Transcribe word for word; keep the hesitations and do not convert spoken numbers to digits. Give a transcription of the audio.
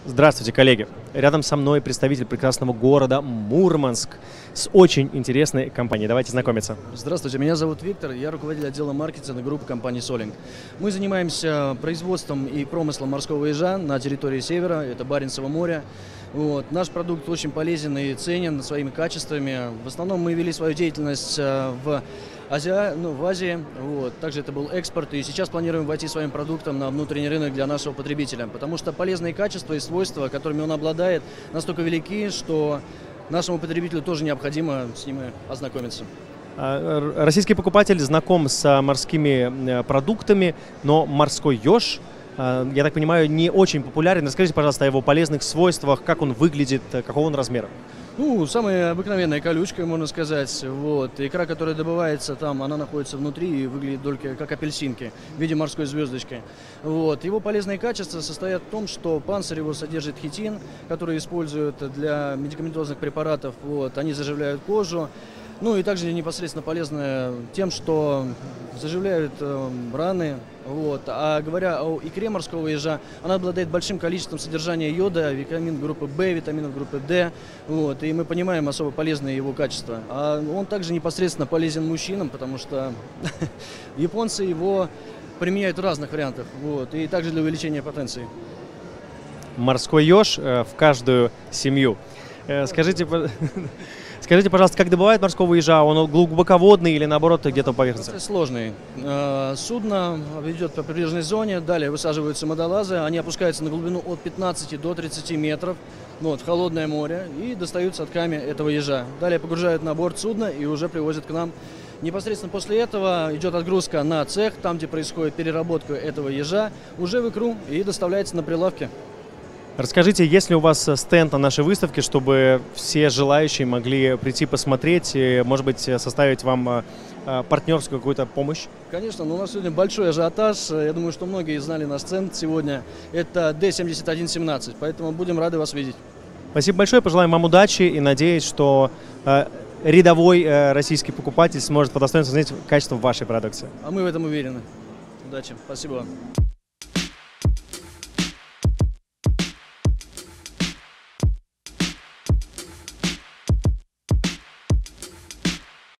Здравствуйте, коллеги! Рядом со мной представитель прекрасного города Мурманск с очень интересной компанией. Давайте знакомиться. Здравствуйте, меня зовут Виктор, я руководитель отдела маркетинга группы компании Солинг. Мы занимаемся производством и промыслом морского ежа на территории севера, это Баренцево море. Вот. Наш продукт очень полезен и ценен своими качествами. В основном мы вели свою деятельность в Азия, ну, в Азии, вот. Также это был экспорт, и сейчас планируем войти своим продуктом на внутренний рынок для нашего потребителя, потому что полезные качества и свойства, которыми он обладает, настолько велики, что нашему потребителю тоже необходимо с ними ознакомиться. Российский покупатель знаком с морскими продуктами, но морской еж, я так понимаю, не очень популярен. Расскажите, пожалуйста, о его полезных свойствах, как он выглядит, какого он размера. Ну, самая обыкновенная колючка, можно сказать. Вот. Икра, которая добывается там, она находится внутри и выглядит только как апельсинки в виде морской звездочки. Вот. Его полезные качества состоят в том, что панцирь его содержит хитин, который используют для медикаментозных препаратов. Вот. Они заживляют кожу. Ну и также непосредственно полезны тем, что заживляют э, раны. Вот. А говоря о икре морского ежа, она обладает большим количеством содержания йода, витамин группы В, витаминов группы Д. Вот. И мы понимаем особо полезные его качества. А он также непосредственно полезен мужчинам, потому что японцы его применяют в разных вариантах. Вот. И также для увеличения потенции. Морской еж в каждую семью. Скажите, скажите, пожалуйста, как добывают морского ежа? Он глубоководный или, наоборот, где-то по поверхности? Процесс сложный. Судно идет по прибрежной зоне, далее высаживаются водолазы, они опускаются на глубину от пятнадцати до тридцати метров, вот, в холодное море, и достают садками этого ежа. Далее погружают на борт судна и уже привозят к нам. Непосредственно после этого идет отгрузка на цех, там, где происходит переработка этого ежа, уже в икру и доставляется на прилавки. Расскажите, есть ли у вас стенд на нашей выставке, чтобы все желающие могли прийти посмотреть и, может быть, составить вам партнерскую какую-то помощь? Конечно, но у нас сегодня большой ажиотаж. Я думаю, что многие знали наш стенд сегодня. Это Д семьдесят один семнадцать, поэтому будем рады вас видеть. Спасибо большое, пожелаем вам удачи и надеюсь, что э, рядовой э, российский покупатель сможет по достоинству оценить качество вашей продукции. А мы в этом уверены. Удачи. Спасибо вам.